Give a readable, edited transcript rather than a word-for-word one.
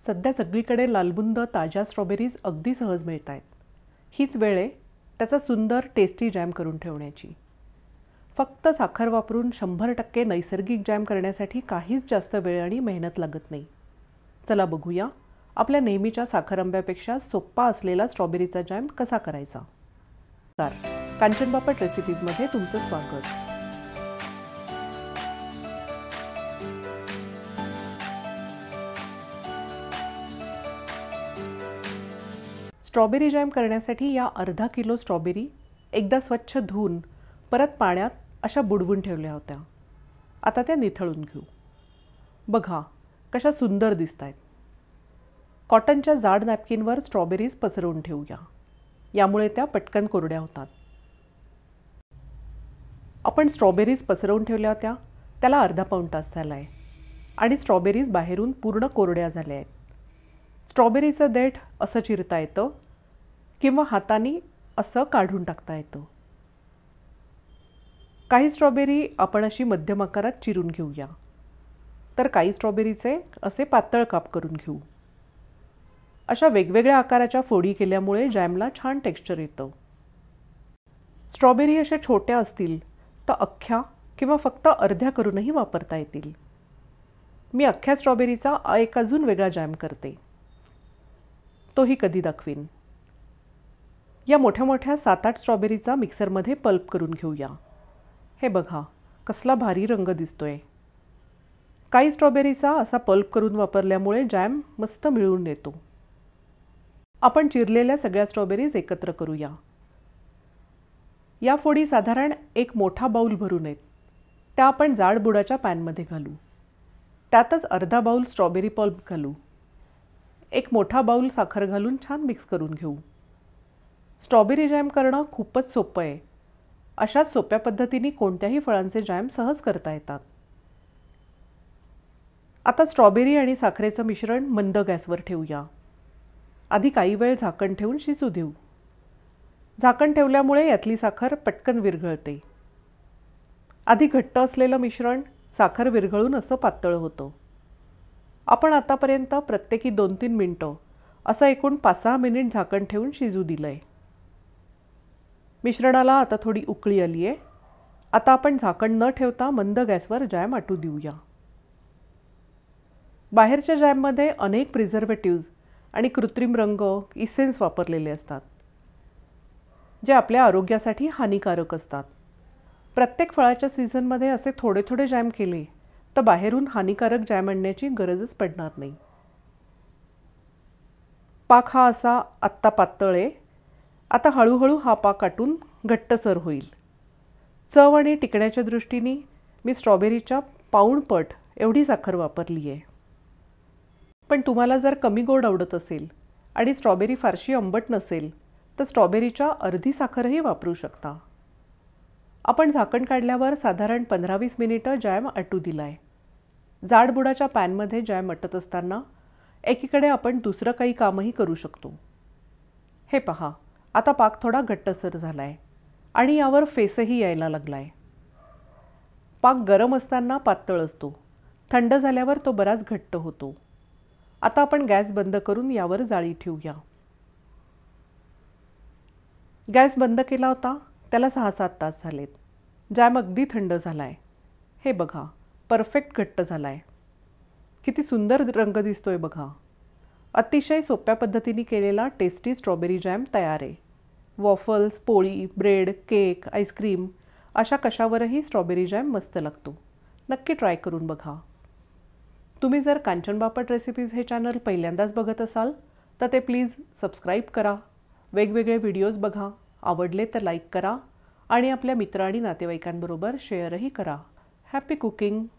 सध्या सगळीकडे लालबुंद ताज्या स्ट्रॉबेरीज अगदी सहज मिळत आहेत. हीच वेळ आहे त्याचा सुंदर टेस्टी जॅम करून ठेवण्याची. फक्त साखर वापरून 100% नैसर्गिक जॅम करण्यासाठी काहीच जास्त वेळ आणि मेहनत लागत नाही. चला बघूया आपल्या नेहमीच्या साखर आंब्यापेक्षा सोपा असलेला स्ट्रॉबेरीचा जॅम कसा करायचा. कांचन बापट रेसिपीजमध्ये तुमचं स्वागत. स्ट्रॉबेरी जॅम करण्यासाठी या अर्धा किलो स्ट्रॉबेरी एकदा स्वच्छ धुवून परत पाण्यात अशा बुडवून ठेवल्या होत्या. आता त्या निथळून घेऊ. बघा कशा सुंदर दिसत आहेत. कॉटनच्या जाड नॅपकिनवर स्ट्रॉबेरीज पसरवून ठेवूया. यामुळे त्या पटकन कोरड्या होतात. आपण स्ट्रॉबेरीज पसरवून ठेवल्या होत्या त्याला अर्धा पाऊण तास झाला आहे आणि स्ट्रॉबेरीज बाहेरून पूर्ण कोरड्या झाल्या आहेत. स्ट्रॉबेरीचं देठ असं चिरता येतं किंवा हाताने असं काढून टाकता येतं. काही स्ट्रॉबेरी आपण अशी मध्यम आकारात चिरून घेऊया, तर काही स्ट्रॉबेरीचे असे पातळ काप करून घेऊ. अशा वेगवेगळ्या आकाराच्या फोडी केल्यामुळे जॅमला छान टेक्स्चर येतं. स्ट्रॉबेरी अशा छोट्या असतील तर अख्ख्या किंवा फक्त अर्ध्या करूनही वापरता येतील. मी अख्ख्या स्ट्रॉबेरीचा एक अजून वेगळा जॅम करते, तोही कधी दाखवीन. या मोठ्या मोठ्या 7-8 स्ट्रॉबेरीचा मिक्सरमध्ये पल्प करून घेऊया. हे बघा कसला भारी रंग दिसतोय. काही स्ट्रॉबेरीचा असा पल्प करून वापरल्यामुळे जॅम मस्त मिळून येतो. आपण चिरलेल्या सगळ्या स्ट्रॉबेरीज एकत्र करूया. या फोडी साधारण एक मोठा बाउल भरून आहेत. त्या आपण जाड बुडाच्या पॅनमध्ये घालू. त्यातच अर्धा बाउल स्ट्रॉबेरी पल्प घालू. एक मोठा बाउल साखर घालून छान मिक्स करून घेऊ. स्ट्रॉबेरी जॅम करणं खूपच सोपं आहे. अशाच सोप्या पद्धतीने कोणत्याही फळांचे जॅम सहज करता येतात. आता स्ट्रॉबेरी आणि साखरेचं मिश्रण मंद गॅसवर ठेवूया. आधी काही वेळ झाकण ठेवून शिजू देऊ. झाकण ठेवल्यामुळे यातली साखर पटकन विरघळते. आधी घट्ट असलेलं मिश्रण साखर विरघळून असं पातळ होतं. आपण आतापर्यंत प्रत्येकी 2-3 मिनिटं असं एकूण 5-6 मिनिट झाकण ठेवून शिजू दिलंय. मिश्रणाला आता थोडी उकळी आली आहे. आता आपण झाकण न ठेवता मंद गॅसवर जॅम आटू देऊया. बाहेरच्या जॅममध्ये अनेक प्रिझर्वेटिव्ज आणि कृत्रिम रंग, इसेन्स वापरलेले असतात, जे आपल्या आरोग्यासाठी हानिकारक असतात. प्रत्येक फळाच्या सीझनमध्ये असे थोडे थोडे जॅम केले तर बाहेरून हानिकारक जॅम आणण्याची गरजच पडणार नाही. पाक हा असा आत्ता पातळ आहे. आता हळूहळू हा पाक आटून घट्टसर होईल. चव आणि टिकण्याच्या दृष्टीने मी स्ट्रॉबेरीच्या पाऊण पट एवढी साखर वापरली आहे. पण तुम्हाला जर कमी गोड आवडत असेल आणि स्ट्रॉबेरी फारशी आंबट नसेल तर स्ट्रॉबेरीच्या अर्धी साखरही वापरू शकता. आपण झाकण काढल्यावर साधारण 15-20 मिनिटं जॅम आटू दिलाय. जाड बुडाच्या पॅनमध्ये जॅम आटत असताना एकीकडे आपण दुसरं काही कामही करू शकतो. हे पहा, आता पाक थोडा घट्टसर झालाय आणि यावर फेसही यायला लागलाय. पाक गरम असताना पातळ असतो, थंड झाल्यावर तो बराच घट्ट होतो. आता आपण गॅस बंद करून यावर जाळी ठेवूया. गॅस बंद केला होता त्याला 6-7 तास झालेत. जॅम अगदी थंड झालाय. हे बघा परफेक्ट घट्ट झालाय. किती सुंदर रंग दिसतोय बघा. अतिशय सोप्या पद्धतीने केलेला टेस्टी स्ट्रॉबेरी जॅम तयार आहे. वॉफल्स, पोळी, ब्रेड, केक, आईस्क्रीम अशा कशावरही स्ट्रॉबेरी जॅम मस्त लागतो. नक्की ट्राय करून बघा. तुम्ही जर कांचन बापट रेसिपीज हे चॅनल पहिल्यांदाच बघत असाल तर ते प्लीज सबस्क्राईब करा. वेगवेगळे व्हिडिओज बघा. आवडले तर लाईक करा आणि आपल्या मित्र आणि नातेवाईकांबरोबर शेअरही करा. Happy cooking.